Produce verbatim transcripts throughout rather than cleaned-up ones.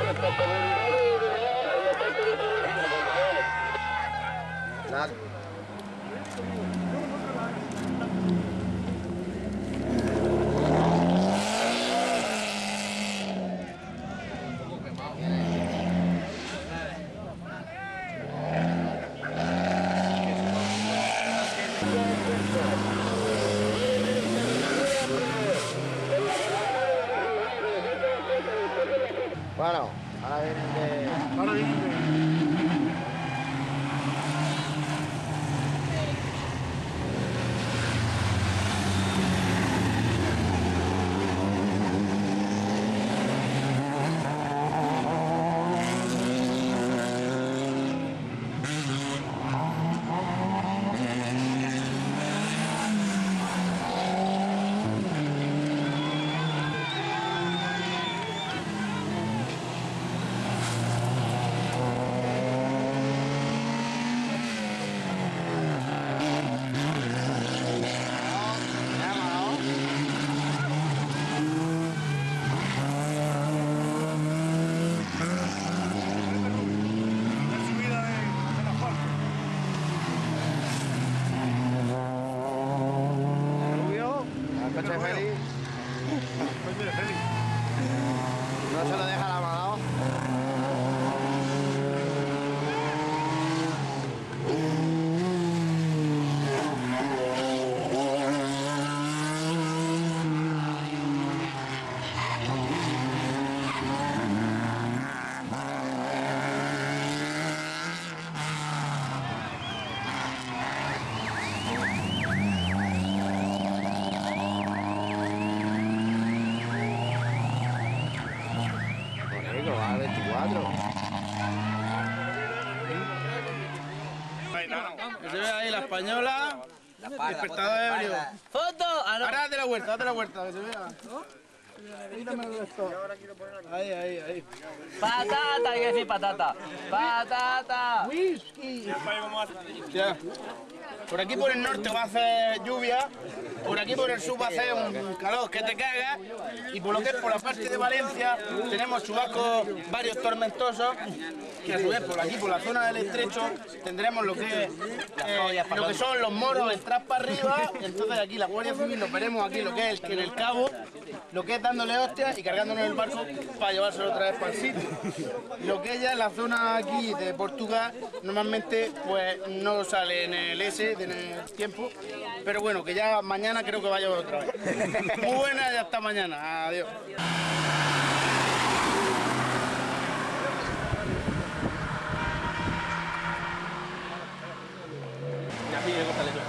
La... Bueno, ahora vienen de... Ahora vienen de... Coche feliz. Coche feliz. No se lo deja la mano. Va a veinticuatro. Que se ve ahí la española, despertador ebrio. ¡Foto! Ah, no. Ahora date la vuelta, date la vuelta, que se vea. Ahí, ahí, ahí. Patata, hay que decir patata. Patata. Whisky. Ya. Por aquí por el norte va a hacer lluvia, por aquí por el sur va a hacer un calor que te cagas, y por lo que es por la parte de Valencia tenemos chubascos varios tormentosos, que a su vez por aquí por la zona del estrecho tendremos lo que, eh, lo que son los moros entrar para arriba. Entonces aquí la Guardia Civil lo veremos aquí lo que es que en el cabo, lo que es dándole hostias y cargándonos el barco para llevárselo otra vez para el sitio. Lo que es ya en la zona aquí de Portugal normalmente pues no sale en el S, en el tiempo, pero bueno, que ya mañana creo que va a llover otra vez. Muy buena y hasta mañana. Adiós. Ya pide, cójale tú.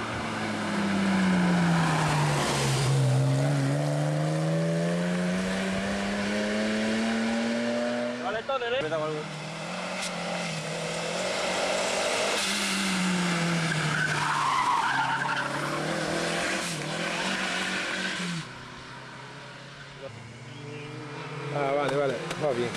Vale, todo, ¿eh? Ah, vale, vale, va bien.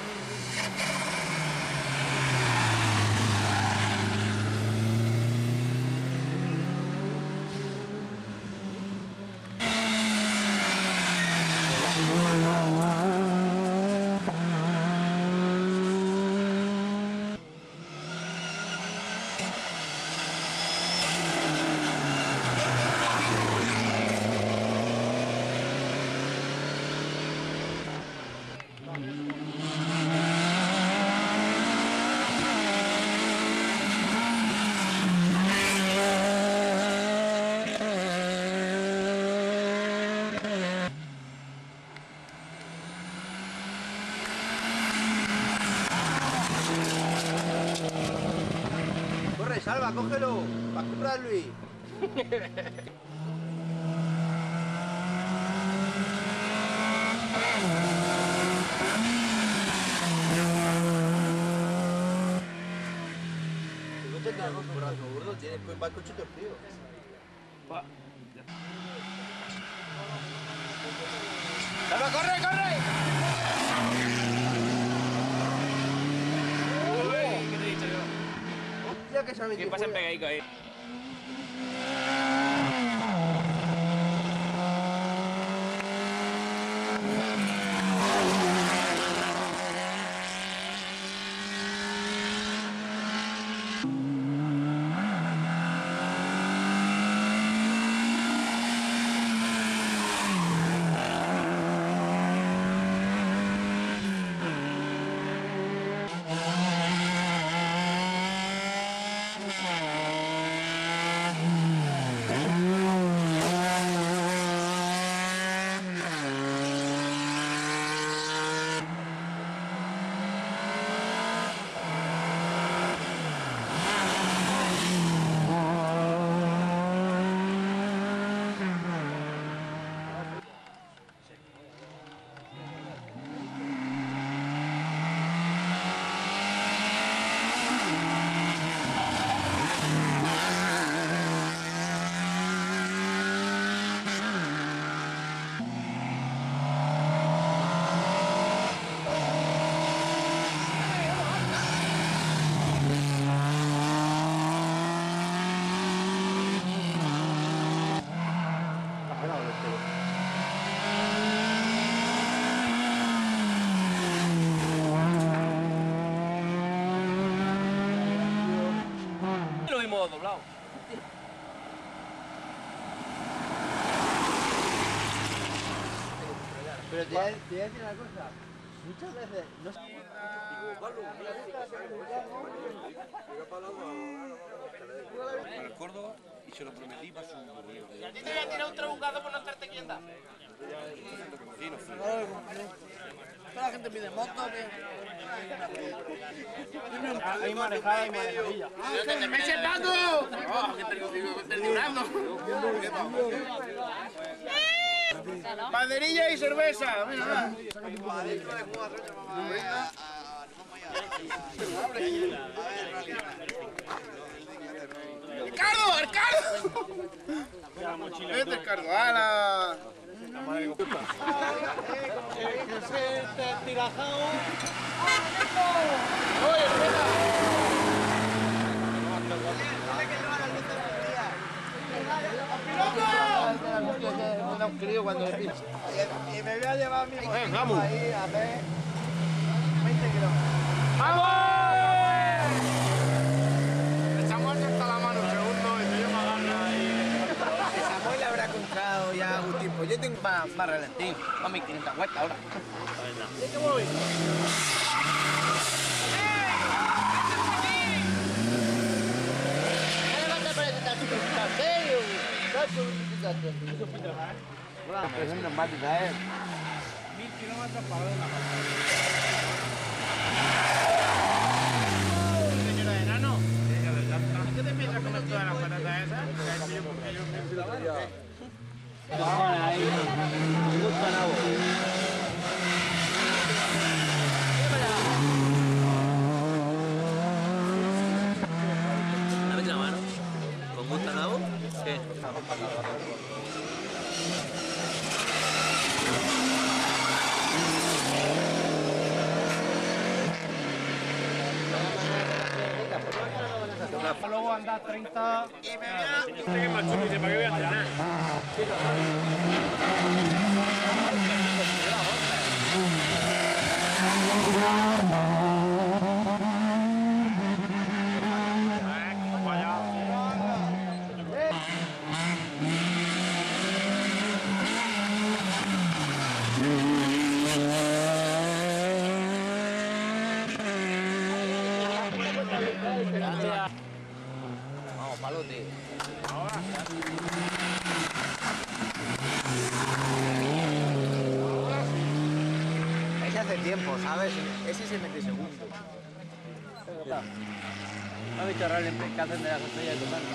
Corre, Salva, cógelo, para comprar Luis. No te cagas por algo, gordo, tienes que ir para el coche frío. ¡Salva, corre, corre! ¿Qué te he dicho yo? Hostia, que se ha metido. ¿Qué pasa en pegaico ahí? doblado, doblado. Pero te voy a te voy a decir una cosa. Muchas veces no sé. Para el Córdoba y se lo prometí para su gobierno. ¿Y a ti te voy a tirar un trabucazo por no estarte quieta? La gente pide moto, Hay marejada y marejadilla. ¡Ese Paco! ¡Oh, que estoy llorando! Banderilla y cerveza. Mira, ¡Ricardo! ¡Ricardo! Vete, Ricardo. ¡Hala! un crío cuando le pincha. Y me voy a llevar a mi mujer vamos. ahí a ver veinte kilómetros. ¡Vamos! El Samuel hasta la mano un segundo y me dio una gana ahí. Samuel habrá encontrado ya un tiempo. Yo tengo más, más relentín, más mil quinientas vueltas ahora. ¿De qué voy? Mil kilómetros para ver una señora de enano, ¿qué te piensas comer todas las patatas esas? Dame la mano. ¿Con gusto nabo? ¿Qué? Luego andar treinta y me voy a... ¿Qué macho dice? ¿Para qué voy a entrenar? Vamos, palote. Ese hace tiempo, ¿sabes? Ese se mete segundo. ¿No has visto realmente que hacen de las estrellas de tu casa?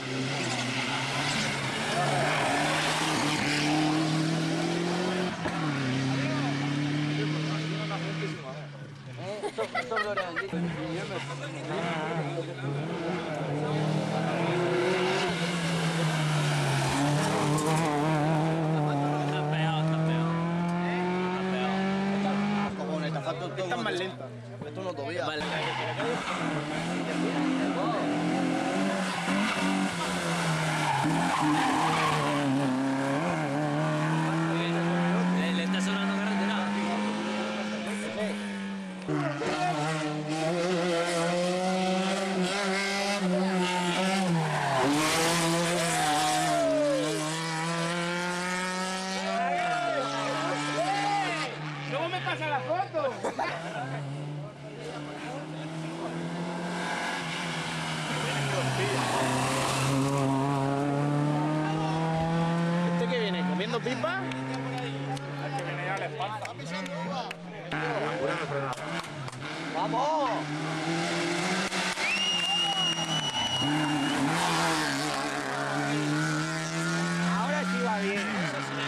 Esta es más lenta. Esto no todavía. Vale. Le, le está sobrando carretera. Luego me pasa la foto. ¿Este que viene? ¿Comiendo pipa? Que viene ya a la espalda. ¡Vamos! Ahora sí va bien.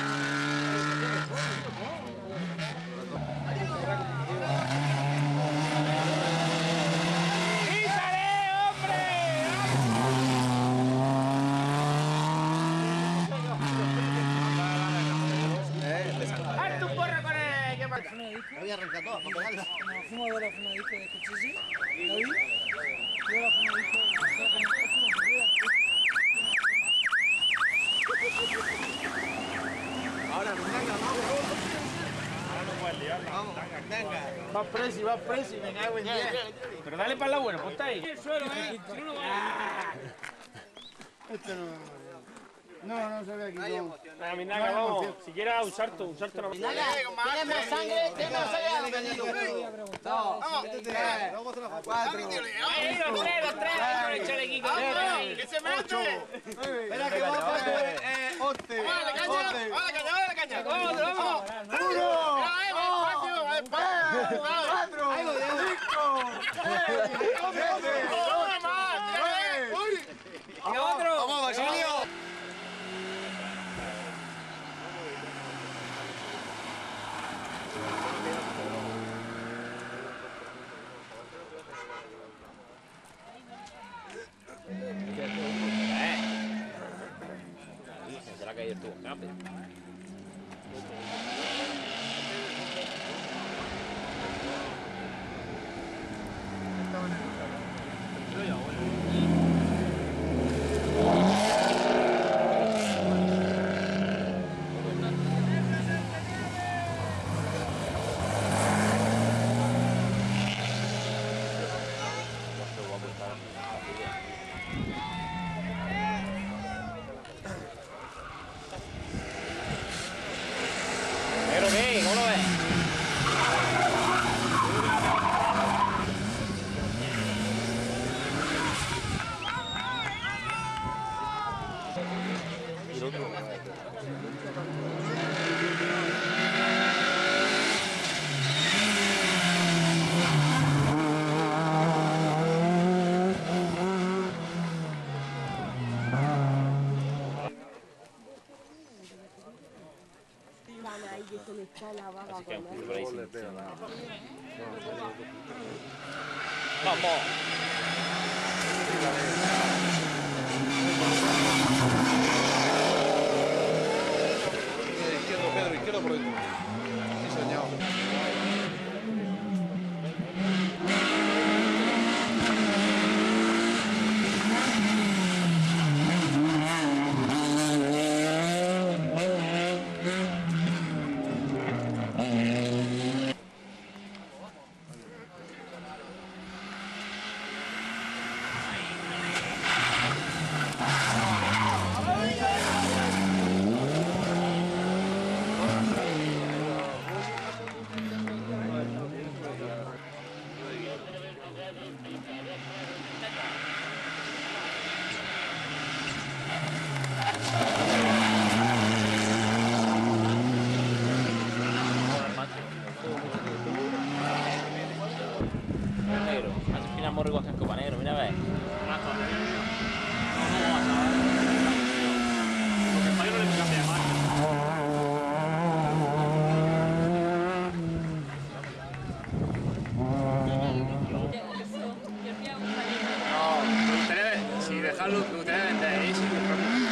¡Quítale, hombre! ¡Haz tu porra con el... ¿Qué pasa? Me voy a arrancar todo para pegarla. Fumo de la fumadita de Cuchisi, David, de la fumadita Ahora, venga, Vamos, venga. Va presi, va presi, me cago en diez. Pero dale para la buena, ponte ahí. El suelo, eh. Si no, no va. Este no. No, no se ve aquí. No. A Minaga, vamos. Si quieres un salto, un salto no me Tienes más sangre, tienes más sangre. Dos, tres, cuatro. ¡Ahí, los tres, los tres! ¡Vamos a echar aquí con el ¡Que se mete! Espera que vamos a hacer. Once. ¡Vale, caña! ¡Vale, caña! ¡Vale, caña! ¡Vamos, vamos! Uno. ¡Despacio, despacio! Cuatro. Cinco. Seis. Siete. ¡Una más! ¡Uy! ¡Vamos, Basilio! ¿Será que ayer tuvo un cambio? ¿Pero qué? ¿Cómo lo ves? Así que un poquito por ahí sí. ¡Vamos! Izquierdo, Pedro, izquierdo por dentro. Sí, señor. Negro, hace final morro con casco para negro, mira a ver. Porque el país no le cambia de marca. No, me gustaría, si dejarlo, me gustaría vender eso y comprarlo.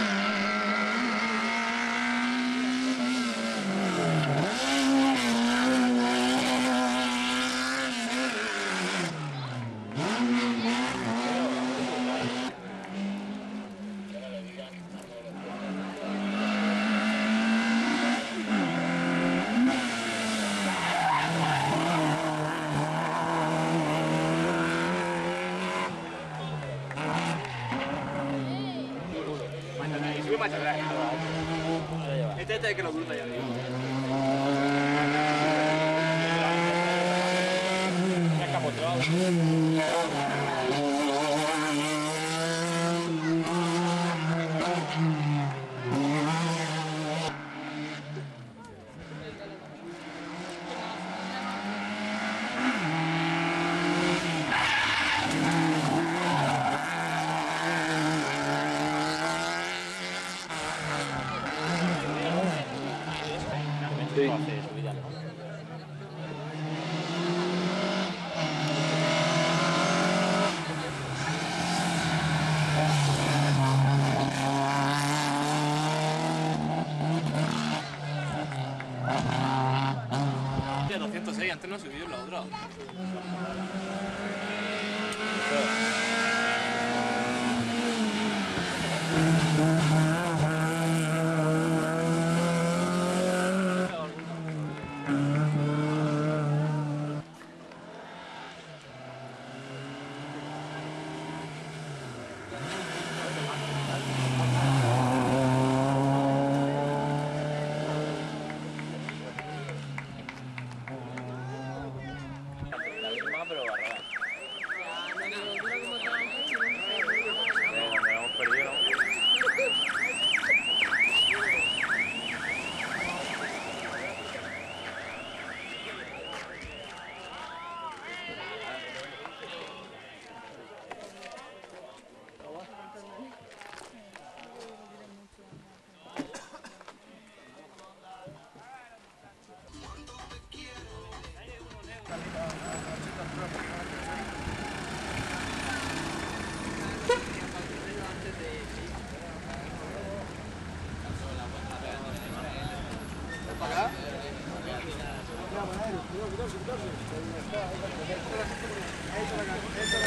Sube marcha atrás. Este este es el que lo cruza ya, tío. Una escapoteada. Sí. doscientos seis, antes no subió la otra. quitarse, quitarse. Ahí está, ahí está, ahí está la, ahí está la